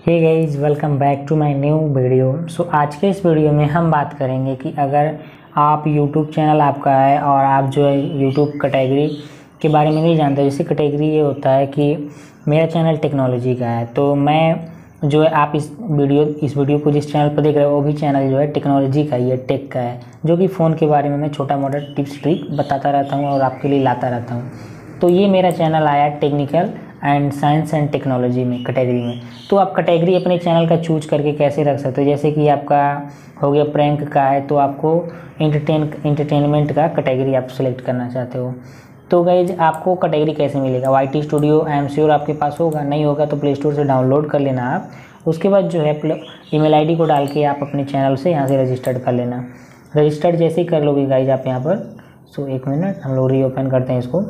Hey guys, welcome back to my new video. आज के इस वीडियो में हम बात करेंगे कि अगर आप यूट्यूब चैनल आपका है और आप जो है यूट्यूब कैटेगरी के बारे में नहीं जानते। जैसे कैटेगरी ये होता है कि मेरा चैनल टेक्नोलॉजी का है, तो मैं जो है आप इस वीडियो को जिस चैनल पर देख रहे हो वो भी चैनल जो है टेक्नोलॉजी का ही है, टेक का है, जो कि फ़ोन के बारे में मैं छोटा मोटा टिप्स ट्रिक बताता रहता हूँ और आपके लिए लाता रहता हूँ। तो ये मेरा चैनल आया technical and science and technology में, कैटेगरी में। तो आप कैटेगरी अपने चैनल का चूज करके कैसे रख सकते हो। जैसे कि आपका हो गया प्रैंक का है, तो आपको इंटरटेनमेंट का कैटेगरी आप सेलेक्ट करना चाहते हो। तो गाइज आपको कैटेगरी कैसे मिलेगा, YT studio I am sure आपके पास होगा, नहीं होगा तो प्ले स्टोर से डाउनलोड कर लेना आप। उसके बाद जो है ईमेल आईडी को डाल के आप अपने चैनल से यहाँ से रजिस्टर्ड कर लेना। रजिस्टर्ड जैसे ही कर लोगे गाइज आप यहाँ पर, एक मिनट हम लोग रीओपन करते हैं इसको।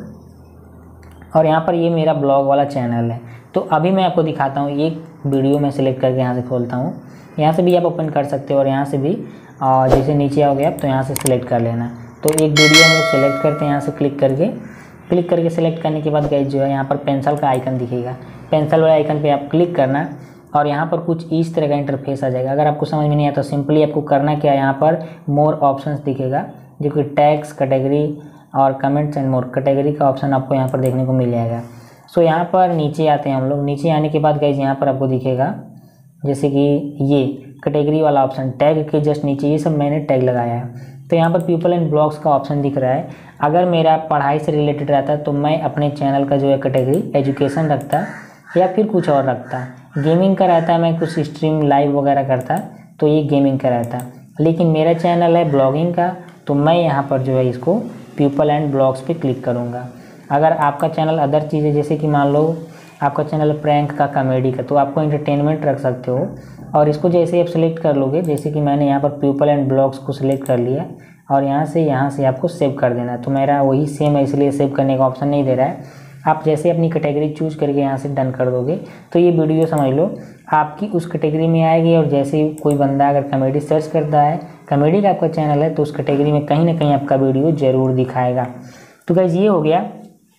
और यहाँ पर ये मेरा ब्लॉग वाला चैनल है। तो अभी मैं आपको दिखाता हूँ, एक वीडियो मैं सिलेक्ट करके यहाँ से खोलता हूँ। यहाँ से भी आप ओपन कर सकते हो और यहाँ से भी जैसे नीचे आओगे आप तो यहाँ से सिलेक्ट कर लेना। तो एक वीडियो हम लोग सेलेक्ट करते हैं यहाँ से क्लिक करके सेलेक्ट करने के बाद गाइस जो है यहाँ पर पेंसिल का आइकन दिखेगा। पेंसिल वाले आइकन पे आप क्लिक करना और यहाँ पर कुछ इस तरह का इंटरफेस आ जाएगा। अगर आपको समझ में नहीं आता तो सिंपली आपको करना क्या है, यहाँ पर मोर ऑप्शंस दिखेगा जो कि टैग्स, कैटेगरी और कमेंट्स एंड मोर, कैटेगरी का ऑप्शन आपको यहाँ पर देखने को मिल जाएगा। सो यहाँ पर नीचे आते हैं हम लोग। नीचे आने के बाद गाइस यहाँ पर आपको दिखेगा जैसे कि ये कैटेगरी वाला ऑप्शन, टैग के जस्ट नीचे ये सब मैंने टैग लगाया है। तो यहाँ पर पीपल एंड ब्लॉग्स का ऑप्शन दिख रहा है। अगर मेरा पढ़ाई से रिलेटेड रहता तो मैं अपने चैनल का जो है कैटेगरी एजुकेशन रखता या फिर कुछ और रखता। गेमिंग का रहता है, मैं कुछ स्ट्रीम लाइव वगैरह करता तो ये गेमिंग का रहता। लेकिन मेरा चैनल है ब्लॉगिंग का, तो मैं यहाँ पर जो है इसको पीपल एंड ब्लॉग्स पे क्लिक करूँगा। अगर आपका चैनल अदर चीज़ है, जैसे कि मान लो आपका चैनल प्रैंक का, कॉमेडी का, तो आपको एंटरटेनमेंट रख सकते हो। और इसको जैसे ही आप सेलेक्ट कर लोगे, जैसे कि मैंने यहाँ पर पीपल एंड ब्लॉग्स को सिलेक्ट कर लिया और यहाँ से आपको सेव कर देना है। तो मेरा वही सेम है, इसलिए सेव करने का ऑप्शन नहीं दे रहा है। आप जैसे अपनी कैटेगरी चूज करके यहाँ से डन कर दोगे तो ये वीडियो समझ लो आपकी उस कैटेगरी में आएगी। और जैसे ही कोई बंदा अगर कॉमेडी सर्च करता है, कॉमेडी का आपका चैनल है, तो उस कैटेगरी में कहीं ना कहीं आपका वीडियो ज़रूर दिखाएगा। तो गाइस ये हो गया।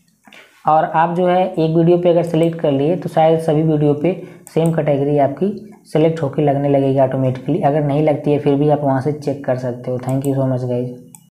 और आप जो है एक वीडियो पे अगर सेलेक्ट कर लिए तो शायद सभी वीडियो पे सेम कैटेगरी आपकी सेलेक्ट होकर लगने लगेगी ऑटोमेटिकली। अगर नहीं लगती है फिर भी आप वहाँ से चेक कर सकते हो। Thank you so much guys.